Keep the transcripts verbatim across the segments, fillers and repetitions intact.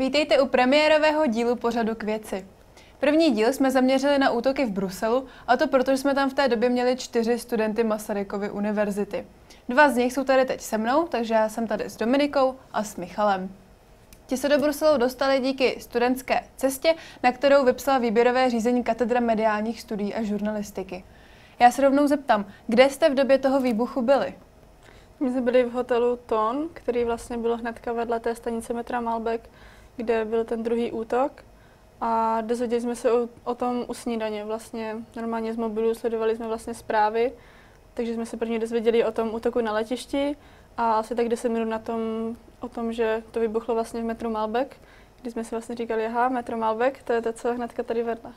Vítejte u premiérového dílu pořadu K věci. První díl jsme zaměřili na útoky v Bruselu, a to proto, že jsme tam v té době měli čtyři studenty Masarykovy univerzity. Dva z nich jsou tady teď se mnou, takže já jsem tady s Dominikou a s Michalem. Ti se do Bruselu dostali díky studentské cestě, na kterou vypsala výběrové řízení Katedra mediálních studií a žurnalistiky. Já se rovnou zeptám, kde jste v době toho výbuchu byli? My jsme byli v hotelu Ton, který vlastně byl hnedka vedle té stanice metra Malbec, kde byl ten druhý útok. A dozvěděli jsme se o, o tom u snídaně. Vlastně normálně z mobilu sledovali jsme vlastně zprávy, takže jsme se prvně dozvěděli o tom útoku na letišti a asi tak deset minut na tom, o tom, že to vybuchlo vlastně v metru Malbec, kdy jsme si vlastně říkali, aha, metro Malbec, to je to, co hnedka tady vedle.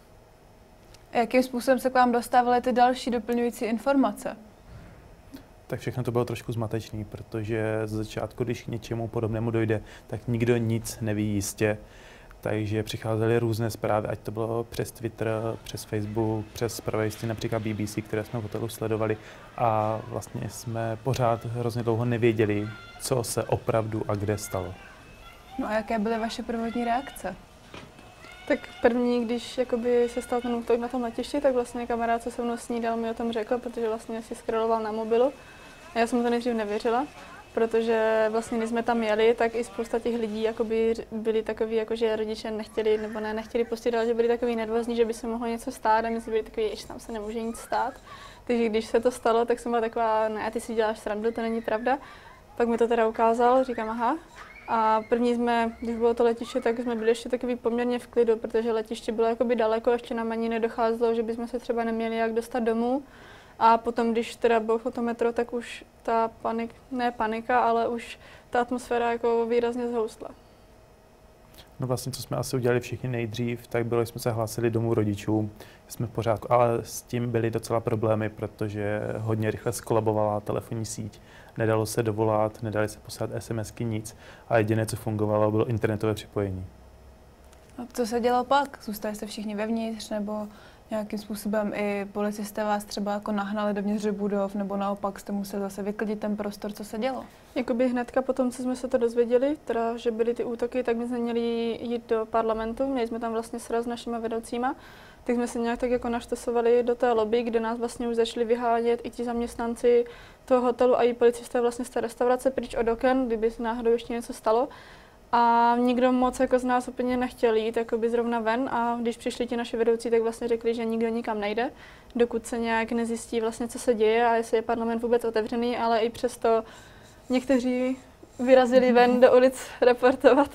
A jakým způsobem se k vám dostávaly ty další doplňující informace? Tak všechno to bylo trošku zmatečný, protože z začátku, když k něčemu podobnému dojde, tak nikdo nic neví jistě. Takže přicházely různé zprávy, ať to bylo přes Twitter, přes Facebook, přes zpravodajství například B B C, které jsme v hotelu sledovali. A vlastně jsme pořád hrozně dlouho nevěděli, co se opravdu a kde stalo. No a jaké byly vaše prvotní reakce? Tak první, když jakoby se stal ten útok na tom letišti, tak vlastně kamarád, co se mnou snídal, mi o tom řekl, protože vlastně si scrolloval na mobilu. A já jsem to nejdřív nevěřila, protože vlastně, když jsme tam jeli, tak i spousta těch lidí jakoby byli takový, jako že rodiče nechtěli, nebo ne, nechtěli pustit, ale že byli takový nervózní, že by se mohlo něco stát a my jsme byli takový, že tam se nemůže nic stát. Takže když se to stalo, tak jsem byla taková, ne, ty si děláš srandu, to není pravda. Pak mi to teda ukázal, říkám, aha. A první jsme, když bylo to letiště, tak jsme byli ještě takový poměrně v klidu, protože letiště bylo jakoby daleko, ještě nám ani nedocházelo, že bychom se třeba neměli jak dostat domů. A potom, když teda bylo to metro, tak už ta panik, ne panika, ale už ta atmosféra jako výrazně zhoustla. No vlastně, co jsme asi udělali všichni nejdřív, tak bylo, že jsme se hlásili domů rodičům, jsme v pořádku, ale s tím byly docela problémy, protože hodně rychle skolabovala telefonní síť, nedalo se dovolat, nedali se poslat SMSky, nic a jediné, co fungovalo, bylo internetové připojení. A co se dělo pak? Zůstali jste všichni vevnitř, nebo nějakým způsobem i policisté vás třeba jako nahnali dovnitř budov, nebo naopak jste museli zase vyklidit ten prostor, co se dělo? Jakoby hnedka potom, co jsme se to dozvěděli, teda, že byly ty útoky, tak my jsme měli jít do parlamentu, měli jsme tam vlastně sraz s našimi vedoucíma, tak jsme se nějak tak jako naštesovali do té lobby, kde nás vlastně už začali vyhánět i ti zaměstnanci toho hotelu a i policisté vlastně z té restaurace pryč od oken, kdyby se náhodou ještě něco stalo. A nikdo moc jako z nás úplně nechtěl jít jakoby zrovna ven a když přišli ti naši vedoucí, tak vlastně řekli, že nikdo nikam nejde, dokud se nějak nezjistí vlastně, co se děje a jestli je parlament vůbec otevřený, ale i přesto někteří vyrazili ven do ulic reportovat.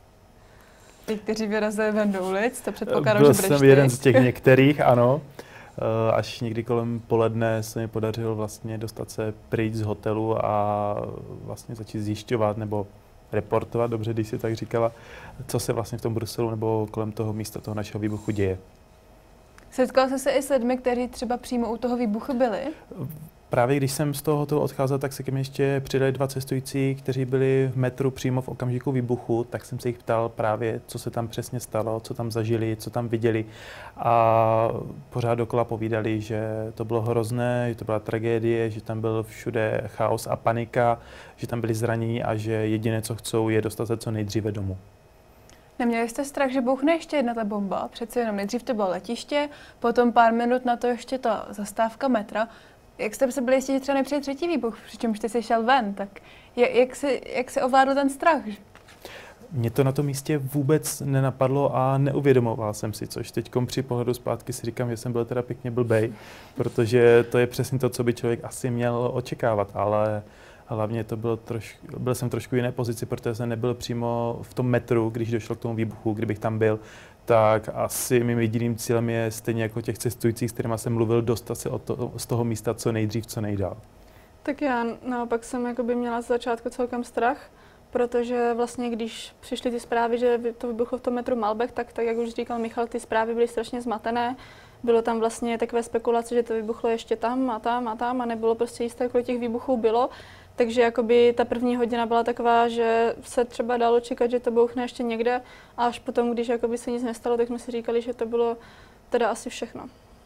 Někteří vyrazili ven do ulic, to předpokládám, Byl že budeš jsem ty. jeden z těch některých, ano. Až někdy kolem poledne se mi podařilo vlastně dostat se pryč z hotelu a vlastně začít zjišťovat nebo reportovat, dobře, když si tak říkala, co se vlastně v tom Bruselu nebo kolem toho místa toho našeho výbuchu děje. Setkal jsi se i s lidmi, kteří třeba přímo u toho výbuchu byli? Právě když jsem z toho hotelu odcházel, tak se ke mně ještě přidali dva cestující, kteří byli v metru přímo v okamžiku výbuchu, tak jsem se jich ptal právě, co se tam přesně stalo, co tam zažili, co tam viděli a pořád dokola povídali, že to bylo hrozné, že to byla tragédie, že tam byl všude chaos a panika, že tam byli zranění a že jediné, co chcou, je dostat se co nejdříve domů. Neměli jste strach, že bouchne ještě jedna ta bomba? Přece jenom nejdřív to bylo letiště, potom pár minut na to ještě ta zastávka metra. Jak jste se byli jistí, že třeba nepřijde třetí výbuch, přičemž jste si šel ven, tak jak se, jak se ovládl ten strach? Mě to na tom místě vůbec nenapadlo a neuvědomoval jsem si, což teď při pohledu zpátky si říkám, že jsem byl teda pěkně blbej, protože to je přesně to, co by člověk asi měl očekávat, ale hlavně to bylo troš, byl jsem trošku v jiné pozici, protože jsem nebyl přímo v tom metru, když došlo k tomu výbuchu, kdybych tam byl, tak asi mým jediným cílem je stejně jako těch cestujících, s kterými jsem mluvil, dostat se od to, z toho místa co nejdřív, co nejdál. Tak já naopak jsem jakoby měla z začátku celkem strach, protože vlastně když přišly ty zprávy, že to vybuchlo v tom metru Malbec, tak, tak jak už říkal Michal, ty zprávy byly strašně zmatené. Bylo tam vlastně takové spekulace, že to vybuchlo ještě tam a tam a tam a nebylo prostě jisté, kolik těch výbuchů bylo. Takže jakoby ta první hodina byla taková, že se třeba dalo čekat, že to bouchne ještě někde a až potom, když jakoby se nic nestalo, tak jsme si říkali, že to bylo teda asi všechno.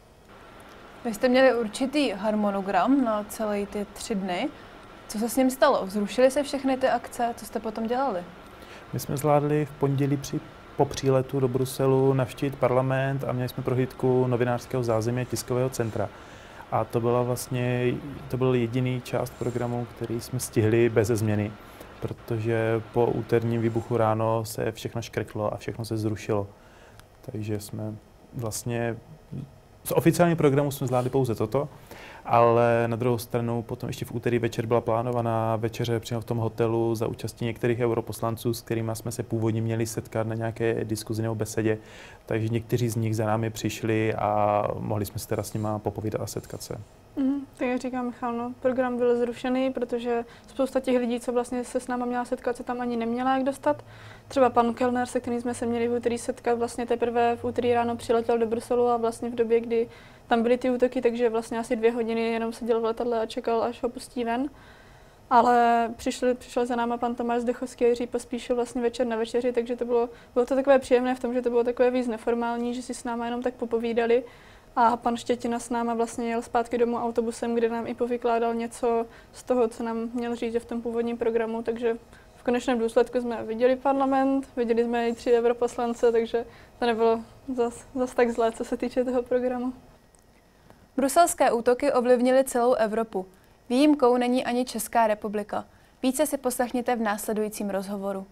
Vy jste měli určitý harmonogram na celé ty tři dny. Co se s ním stalo? Zrušily se všechny ty akce? Co jste potom dělali? My jsme zvládli v pondělí při, po příletu do Bruselu navštívit parlament a měli jsme prohlídku novinářského zázemí a tiskového centra. A to byla vlastně, to byl jediný část programu, který jsme stihli bez změny, protože po úterním výbuchu ráno se všechno škrklo a všechno se zrušilo. Takže jsme vlastně z oficiálního programu jsme zvládli pouze toto, ale na druhou stranu potom ještě v úterý večer byla plánovaná večeře přímo v tom hotelu za účastí některých europoslanců, s kterými jsme se původně měli setkat na nějaké diskuzi nebo besedě. Takže někteří z nich za námi přišli a mohli jsme se teda s nimi popovídat a setkat se. Mm, tak jak říká Michal, no, program byl zrušený, protože spousta těch lidí, co vlastně se s náma měla setkat, se tam ani neměla jak dostat. Třeba pan Kellner, se kterým jsme se měli v úterý setkat, vlastně teprve v úterý ráno přiletěl do Bruselu a vlastně v době, kdy tam byly ty útoky, takže vlastně asi dvě hodiny jenom seděl v letadle a čekal, až ho pustí ven. Ale přišel, přišel za náma pan Tomáš Zdechovský a Jiří Pospíšil vlastně večer na večeři, takže to bylo, bylo to takové příjemné v tom, že to bylo takové víc neformální, že si s náma jenom tak popovídali. A pan Štětina s náma vlastně jel zpátky domů autobusem, kde nám i povykládal něco z toho, co nám měl říct v tom původním programu, takže v konečném důsledku jsme viděli parlament, viděli jsme i tři europoslance, takže to nebylo zas, zas tak zlé, co se týče toho programu. Bruselské útoky ovlivnily celou Evropu. Výjimkou není ani Česká republika. Více si poslechněte v následujícím rozhovoru.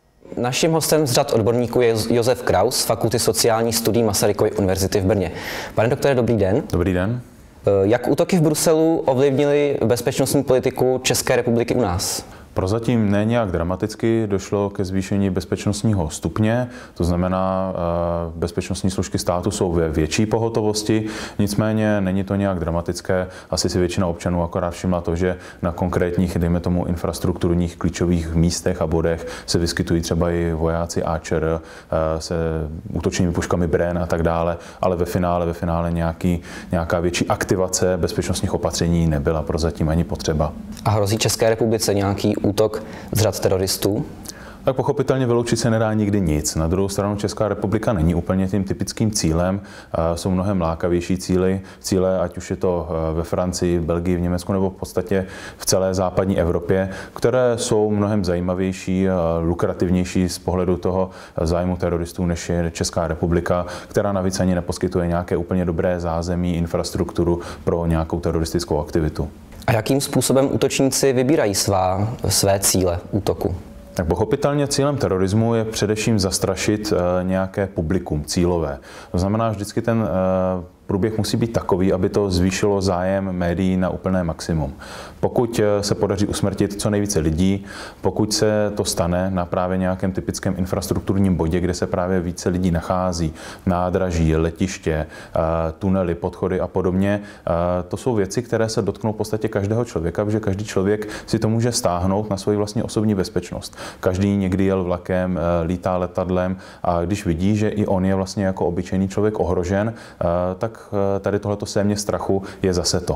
Naším hostem z řad odborníků je Josef Kraus z Fakulty sociálních studií Masarykovy univerzity v Brně. Pane doktore, dobrý den. Dobrý den. Jak útoky v Bruselu ovlivnily bezpečnostní politiku České republiky u nás? Prozatím ne nějak dramaticky, došlo ke zvýšení bezpečnostního stupně, to znamená, bezpečnostní složky státu jsou ve větší pohotovosti, nicméně není to nějak dramatické. Asi si většina občanů akorát všimla to, že na konkrétních, dejme tomu, infrastrukturních klíčových místech a bodech se vyskytují třeba i vojáci A Č R se útočnými puškami Bren a tak dále, ale ve finále, ve finále nějaký, nějaká větší aktivace bezpečnostních opatření nebyla prozatím ani potřeba. A hrozí České republice nějaký útok z řad teroristů? Tak pochopitelně vyloučit se nedá nikdy nic. Na druhou stranu Česká republika není úplně tím typickým cílem. Jsou mnohem lákavější cíly, cíle, ať už je to ve Francii, v Belgii, v Německu nebo v podstatě v celé západní Evropě, které jsou mnohem zajímavější a lukrativnější z pohledu toho zájmu teroristů, než je Česká republika, která navíc ani neposkytuje nějaké úplně dobré zázemí, infrastrukturu pro nějakou teroristickou aktivitu. A jakým způsobem útočníci vybírají svá, své cíle útoku? Tak pochopitelně cílem terorismu je především zastrašit nějaké publikum cílové. To znamená, vždycky ten průběh musí být takový, aby to zvýšilo zájem médií na úplné maximum. Pokud se podaří usmrtit co nejvíce lidí, pokud se to stane na právě nějakém typickém infrastrukturním bodě, kde se právě více lidí nachází, nádraží, letiště, tunely, podchody a podobně, to jsou věci, které se dotknou v podstatě každého člověka, protože každý člověk si to může stáhnout na svoji vlastní osobní bezpečnost. Každý někdy jel vlakem, lítá letadlem a když vidí, že i on je vlastně jako obyčejný člověk ohrožen, tak tady tohleto sémě strachu je zase to.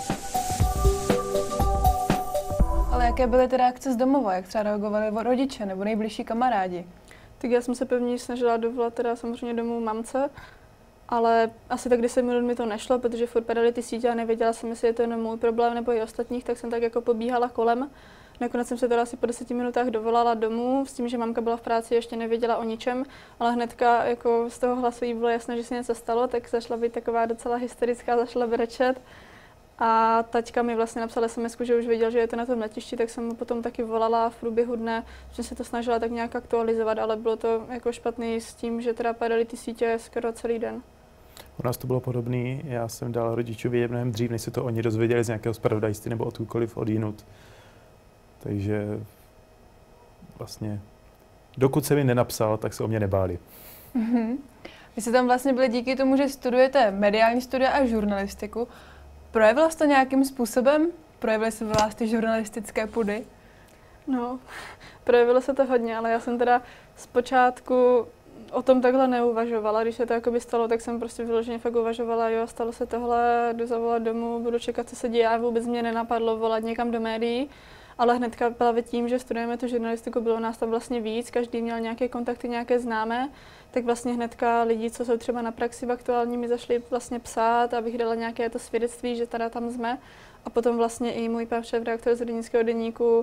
Ale jaké byly ty reakce z domova? Jak třeba reagovali rodiče nebo nejbližší kamarádi? Tak já jsem se pevně snažila dovolat teda samozřejmě domů mamce, ale asi tak deset minut mi to nešlo, protože furt padaly ty sítě a nevěděla jsem, jestli je to jenom můj problém nebo i ostatních, tak jsem tak jako pobíhala kolem. Nakonec jsem se teda asi po deseti minutách dovolala domů s tím, že mamka byla v práci, ještě nevěděla o ničem, ale hnedka jako z toho hlasu jí bylo jasné, že se něco stalo, tak zašla být taková docela hysterická, zašla brečet. A taťka mi vlastně napsala es em esku, že už věděl, že je to na tom letišti, tak jsem mu potom taky volala v průběhu dne, že se to snažila tak nějak aktualizovat, ale bylo to jako špatný s tím, že teda padaly ty sítě skoro celý den. U nás to bylo podobné. Já jsem dal rodičům vědět mnohem dřív, než se to oni dozvěděli z nějakého zpravodajství nebo odkudkoliv odjinud. Takže vlastně, dokud jsem jim nenapsal, tak se o mě nebáli. Mm-hmm. Vy jste tam vlastně byli díky tomu, že studujete mediální studia a žurnalistiku. Projevilo se to nějakým způsobem? Projevily se v vás ty žurnalistické pudy? No, projevilo se to hodně, ale já jsem teda zpočátku o tom takhle neuvažovala. Když se to jakoby stalo, tak jsem prostě vyloženě fakt uvažovala, jo, stalo se tohle, jdu zavolat domů, budu čekat, co se děje, a vůbec mě nenapadlo volat někam do médií. Ale hnedka právě tím, že studujeme tu žurnalistiku, bylo nás tam vlastně víc, každý měl nějaké kontakty, nějaké známé, tak vlastně hnedka lidi, co jsou třeba na praxi v aktuální, mi zašli vlastně psát, abych dala nějaké to svědectví, že teda tam jsme. A potom vlastně i můj pan šéfredaktor z Hrdinského deníku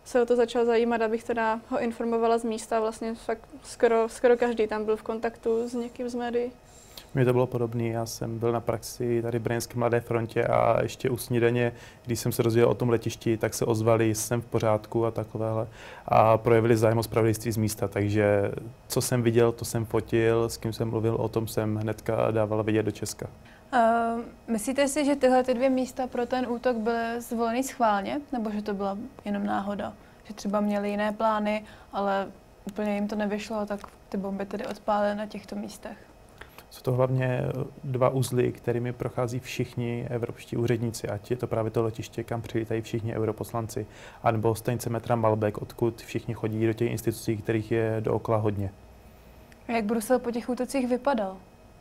se o to začal zajímat, abych teda ho informovala z místa. Vlastně fakt skoro, skoro každý tam byl v kontaktu s někým z médií. Mně to bylo podobné, já jsem byl na praxi tady v brněnské Mladé frontě a ještě u snídaně, když jsem se dozvěděl o tom letišti, tak se ozvali, jsem v pořádku a takovéhle a projevili zájem o zpravodajství z místa, takže co jsem viděl, to jsem fotil, s kým jsem mluvil, o tom jsem hnedka dával vědět do Česka. Uh, myslíte si, že tyhle ty dvě místa pro ten útok byly zvoleny schválně, nebo že to byla jenom náhoda? Že třeba měli jiné plány, ale úplně jim to nevyšlo, tak ty bomby tedy odpálily na těchto místech? Jsou to hlavně dva uzly, kterými prochází všichni evropští úředníci, ať je to právě to letiště, kam přilítají všichni europoslanci, anebo stanice metra Malbec, odkud všichni chodí do těch institucí, kterých je dookola hodně. A jak Brusel po těch útocích vypadal?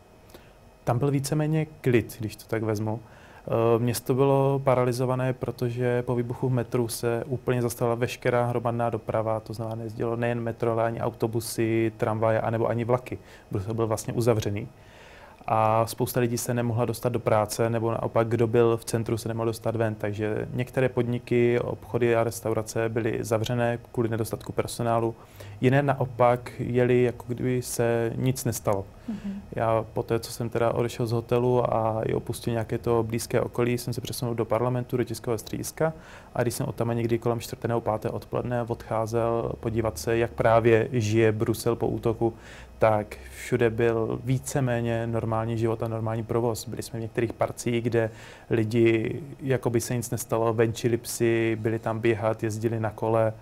Tam byl víceméně klid, když to tak vezmu. Město bylo paralizované, protože po výbuchu v metru se úplně zastavila veškerá hromadná doprava, to znamená, nejezdilo nejen metro, ale ani autobusy, tramvaje, anebo ani vlaky. Brusel byl vlastně uzavřený. A spousta lidí se nemohla dostat do práce, nebo naopak, kdo byl v centru, se nemohl dostat ven. Takže některé podniky, obchody a restaurace byly zavřené kvůli nedostatku personálu. Jiné naopak jeli, jako kdyby se nic nestalo. Mm-hmm. Já po té, co jsem teda odešel z hotelu a i opustil nějaké to blízké okolí, jsem se přesunul do parlamentu, do tiskového střediska. A když jsem od tam někdy kolem čtvrté nebo páté odpoledne odcházel podívat se, jak právě žije Brusel po útoku, tak všude byl víceméně normální život a normální provoz. Byli jsme v některých parcích, kde lidi, jako by se nic nestalo, venčili psy, byli tam běhat, jezdili na kole.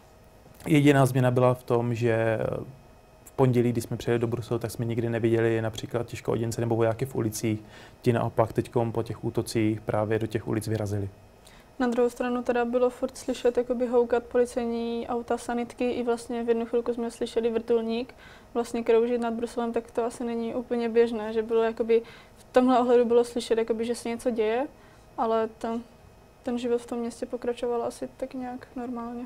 Jediná změna byla v tom, že v pondělí, když jsme přijeli do Bruselu, tak jsme nikdy neviděli například těžkooděnce nebo vojáky v ulicích. Ti naopak teď po těch útocích právě do těch ulic vyrazili. Na druhou stranu teda bylo furt slyšet jakoby houkat policejní auta, sanitky, i vlastně v jednu chvilku jsme slyšeli vrtulník vlastně kroužit nad Bruselem, tak to asi není úplně běžné, že bylo jakoby, v tomhle ohledu bylo slyšet, jakoby, že se něco děje, ale ten, ten život v tom městě pokračoval asi tak nějak normálně.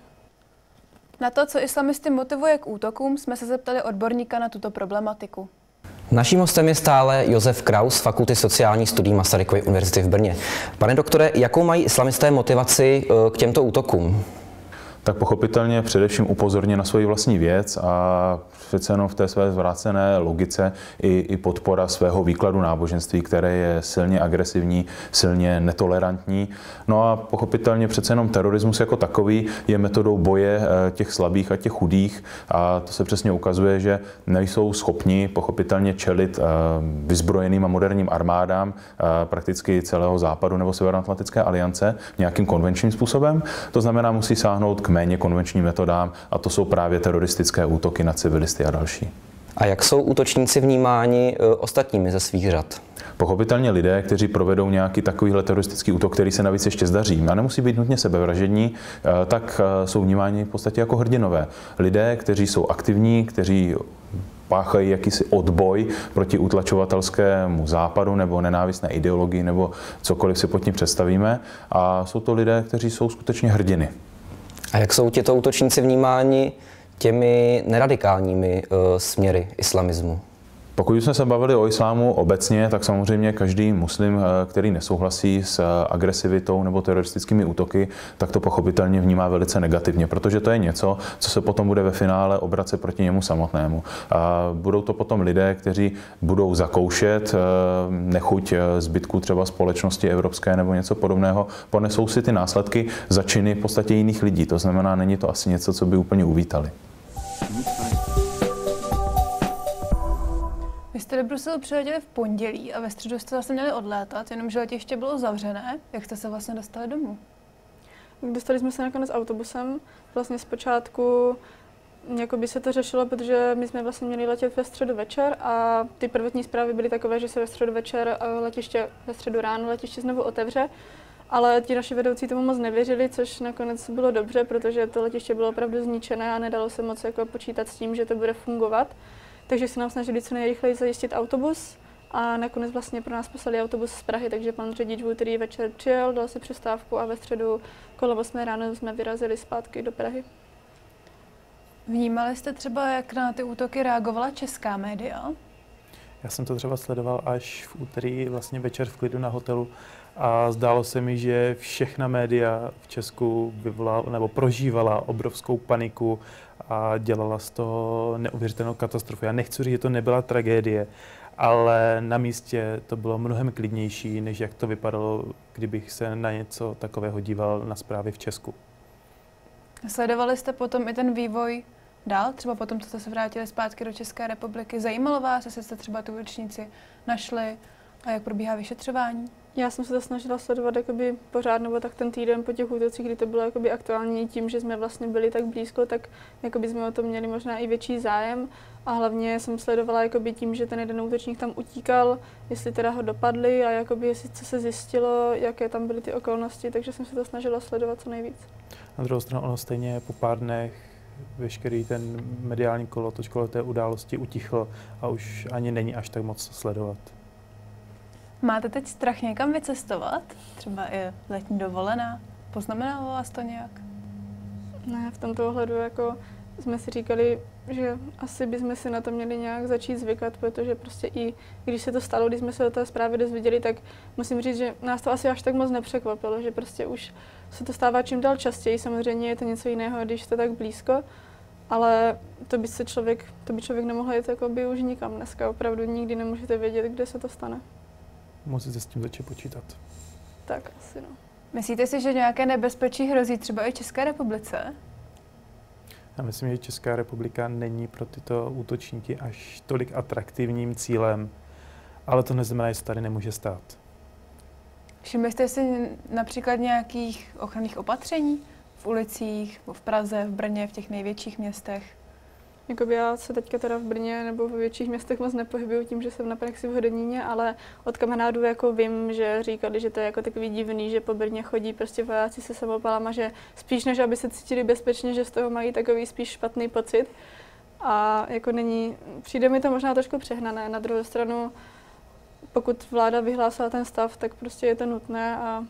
Na to, co islamisty motivuje k útokům, jsme se zeptali odborníka na tuto problematiku. Naším hostem je stále Josef Kraus z Fakulty sociálních studií Masarykovy univerzity v Brně. Pane doktore, jakou mají islamisté motivaci k těmto útokům? Tak pochopitelně především upozorně na svoji vlastní věc a přece jenom v té své zvrácené logice i, i podpora svého výkladu náboženství, které je silně agresivní, silně netolerantní. No a pochopitelně přece jenom terorismus jako takový je metodou boje těch slabých a těch chudých a to se přesně ukazuje, že nejsou schopni pochopitelně čelit vyzbrojeným a moderním armádám prakticky celého západu nebo Severoatlantické aliance nějakým konvenčním způsobem. To znamená, musí sáhnout k méně konvenčním metodám a to jsou právě teroristické útoky na civilisty a další. A jak jsou útočníci vnímáni ostatními ze svých řad? Pochopitelně lidé, kteří provedou nějaký takovýhle teroristický útok, který se navíc ještě zdaří a nemusí být nutně sebevražední, tak jsou vnímáni v podstatě jako hrdinové. Lidé, kteří jsou aktivní, kteří páchají jakýsi odboj proti utlačovatelskému západu nebo nenávistné ideologii nebo cokoliv si pod tím představíme a jsou to lidé, kteří jsou skutečně hrdiny. A jak jsou těto útočníci vnímáni těmi neradikálními uh, směry islamismu? Pokud jsme se bavili o islámu obecně, tak samozřejmě každý muslim, který nesouhlasí s agresivitou nebo teroristickými útoky, tak to pochopitelně vnímá velice negativně, protože to je něco, co se potom bude ve finále obracet proti němu samotnému. A budou to potom lidé, kteří budou zakoušet nechuť zbytku třeba společnosti evropské nebo něco podobného, ponesou si ty následky za činy v podstatě jiných lidí. To znamená, není to asi něco, co by úplně uvítali. Vy jste do Bruselu přiletěli v pondělí a ve středu jste zase měli odlétat, jenomže letiště bylo zavřené. Jak jste se vlastně dostali domů? Dostali jsme se nakonec autobusem. Vlastně zpočátku jakoby se to řešilo, protože my jsme vlastně měli letět ve středu večer a ty prvotní zprávy byly takové, že se ve středu večer letiště, ve středu ráno letiště znovu otevře. Ale ti naši vedoucí tomu moc nevěřili, což nakonec bylo dobře, protože to letiště bylo opravdu zničené a nedalo se moc jako počítat s tím, že to bude fungovat. Takže se nám snažili co nejrychleji zajistit autobus a nakonec vlastně pro nás poslali autobus z Prahy, takže pan řidič v úterý večer přijel, dal si přestávku a ve středu kolem osmé ráno jsme vyrazili zpátky do Prahy. Vnímali jste třeba, jak na ty útoky reagovala česká média? Já jsem to třeba sledoval až v úterý vlastně večer v klidu na hotelu A zdálo se mi, že všechna média v Česku vyvolala, nebo prožívala obrovskou paniku a dělala z toho neuvěřitelnou katastrofu. Já nechci říct, že to nebyla tragédie, ale na místě to bylo mnohem klidnější, než jak to vypadalo, kdybych se na něco takového díval na zprávy v Česku. Sledovali jste potom i ten vývoj dál, třeba potom, co jste se vrátili zpátky do České republiky? Zajímalo vás, jestli jste třeba tu útočníci našli a jak probíhá vyšetřování? Já jsem se to snažila sledovat jakoby pořád, nebo tak ten týden po těch útocích, kdy to bylo jakoby aktuální tím, že jsme vlastně byli tak blízko, tak jakoby jsme o tom měli možná i větší zájem. A hlavně jsem sledovala jakoby tím, že ten jeden útočník tam utíkal, jestli teda ho dopadli a jakoby jestli co se zjistilo, jaké tam byly ty okolnosti, takže jsem se to snažila sledovat co nejvíc. Na druhou stranu ono stejně po pár dnech veškerý ten mediální kolotoč kolem té události utichl a už ani není až tak moc sledovat. Máte teď strach někam vycestovat? Třeba i letní dovolená? Poznamenalo vás to nějak? Ne, v tomto ohledu jako jsme si říkali, že asi bychom si na to měli nějak začít zvykat, protože prostě i když se to stalo, když jsme se o té zprávě dozvěděli, tak musím říct, že nás to asi až tak moc nepřekvapilo, že prostě už se to stává čím dál častěji. Samozřejmě je to něco jiného, když jste tak blízko, ale to by se člověk, to by člověk nemohl jít jako by už nikam dneska. Opravdu nikdy nemůžete vědět, kde se to stane. Musíte s tím začít počítat. Tak asi no. Myslíte si, že nějaké nebezpečí hrozí třeba i České republice? Já myslím, že Česká republika není pro tyto útočníky až tolik atraktivním cílem, ale to neznamená, že se tady nemůže stát. Všimli jste si například nějakých ochranných opatření v ulicích, v Praze, v Brně, v těch největších městech? Jakoby já se teďka teda v Brně nebo ve větších městech moc nepohybuju tím, že jsem na praxi v Hodoníně, ale od kamarádů jako vím, že říkali, že to je jako takový divný, že po Brně chodí prostě vojáci se samopalama, že spíš než aby se cítili bezpečně, že z toho mají takový spíš špatný pocit. A jako není, přijde mi to možná trošku přehnané. Na druhou stranu, pokud vláda vyhlásila ten stav, tak prostě je to nutné a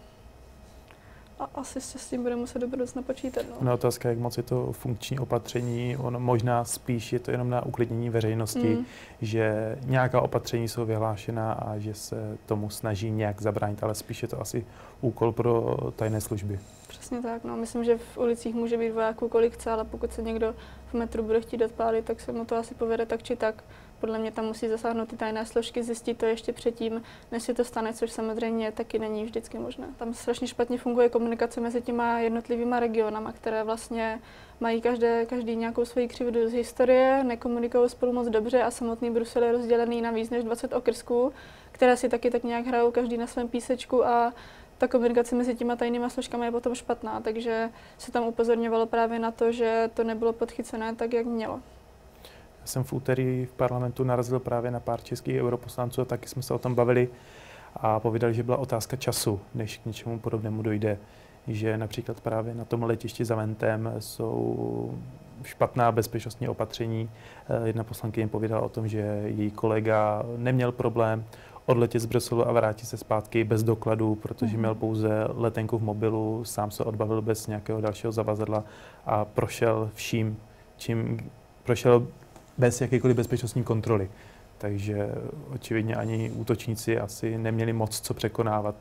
A asi se s tím bude muset do budoucna počítat. No. No, otázka, jak moc je to funkční opatření, ono možná spíš je to jenom na uklidnění veřejnosti, mm. že nějaká opatření jsou vyhlášená a že se tomu snaží nějak zabránit, ale spíš je to asi úkol pro tajné služby. Přesně tak, no. Myslím, že v ulicích může být vojáků kolik chce, ale pokud se někdo v metru bude chtít odpálit, tak se mu to asi povede tak či tak. Podle mě tam musí zasáhnout ty tajné složky, zjistit to ještě předtím, než si to stane, což samozřejmě taky není vždycky možné. Tam strašně špatně funguje komunikace mezi těma jednotlivýma regionama, které vlastně mají každé, každý nějakou svoji křivdu z historie, nekomunikují spolu moc dobře a samotný Brusel je rozdělený na víc než dvacet okrsků, které si taky tak nějak hrajou každý na svém písečku a ta komunikace mezi těma tajnýma složkami je potom špatná, takže se tam upozorňovalo právě na to, že to nebylo podchycené tak, jak mělo. Já jsem v úterý v parlamentu narazil právě na pár českých europoslanců a taky jsme se o tom bavili a povídali, že byla otázka času, než k něčemu podobnému dojde. Že například právě na tom letišti za Mentem jsou špatná bezpečnostní opatření. Jedna poslankyně povídala o tom, že její kolega neměl problém odletět z Bruselu a vrátit se zpátky bez dokladů, protože měl pouze letenku v mobilu, sám se odbavil bez nějakého dalšího zavazadla a prošel vším, čím prošel bez jakékoliv bezpečnostní kontroly. Takže očividně ani útočníci asi neměli moc co překonávat.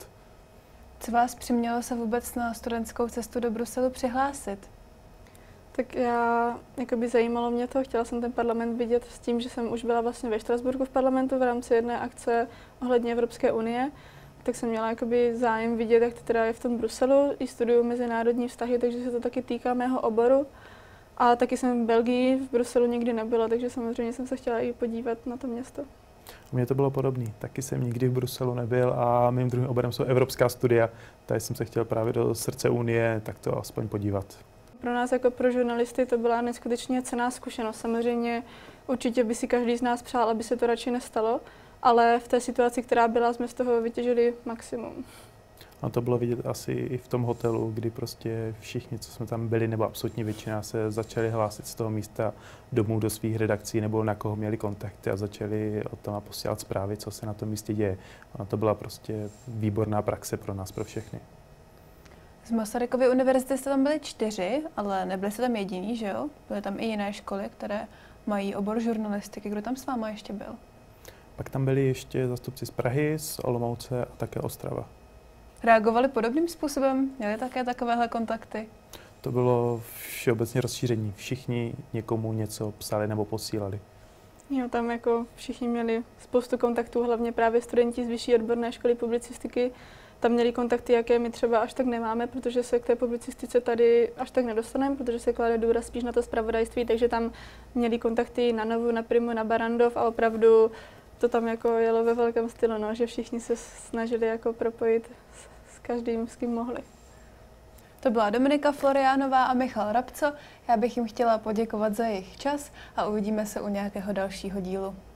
Co vás přimělo se vůbec na studentskou cestu do Bruselu přihlásit? Tak já, jakoby zajímalo mě to, chtěla jsem ten parlament vidět s tím, že jsem už byla vlastně ve Štrasburku v parlamentu v rámci jedné akce ohledně Evropské unie, tak jsem měla jakoby zájem vidět, jak to teda je v tom Bruselu, i studuju mezinárodní vztahy, takže se to taky týká mého oboru. A taky jsem v Belgii, v Bruselu nikdy nebyla, takže samozřejmě jsem se chtěla i podívat na to město. U mě to bylo podobné. Taky jsem nikdy v Bruselu nebyl a mým druhým oborem jsou evropská studia. Tady jsem se chtěl právě do srdce Unie tak to aspoň podívat. Pro nás jako pro žurnalisty to byla neskutečně cenná zkušenost. Samozřejmě určitě by si každý z nás přál, aby se to radši nestalo, ale v té situaci, která byla, jsme z toho vytěžili maximum. A to bylo vidět asi i v tom hotelu, kdy prostě všichni, co jsme tam byli, nebo absolutní většina, se začali hlásit z toho místa domů do svých redakcí nebo na koho měli kontakty a začali o tom posílat zprávy, co se na tom místě děje. A to byla prostě výborná praxe pro nás, pro všechny. Z Masarykovy univerzity jste tam byli čtyři, ale nebyli jste tam jediný, že jo? Byly tam i jiné školy, které mají obor žurnalistiky. Kdo tam s váma ještě byl? Pak tam byli ještě zástupci z Prahy, z Olomouce a také Ostrava. Reagovali podobným způsobem? Měli také takovéhle kontakty? To bylo všeobecně rozšíření. Všichni někomu něco psali nebo posílali. Jo, tam jako všichni měli spoustu kontaktů, hlavně právě studenti z vyšší odborné školy publicistiky. Tam měli kontakty, jaké my třeba až tak nemáme, protože se k té publicistice tady až tak nedostaneme, protože se klade důraz spíš na to zpravodajství, takže tam měli kontakty na Novu, na Primu, na Barrandov a opravdu to tam jako jelo ve velkém stylu, no, že všichni se snažili jako propojit s, s každým, s kým mohli. To byla Dominika Floriánová a Michal Rabco. Já bych jim chtěla poděkovat za jejich čas a uvidíme se u nějakého dalšího dílu.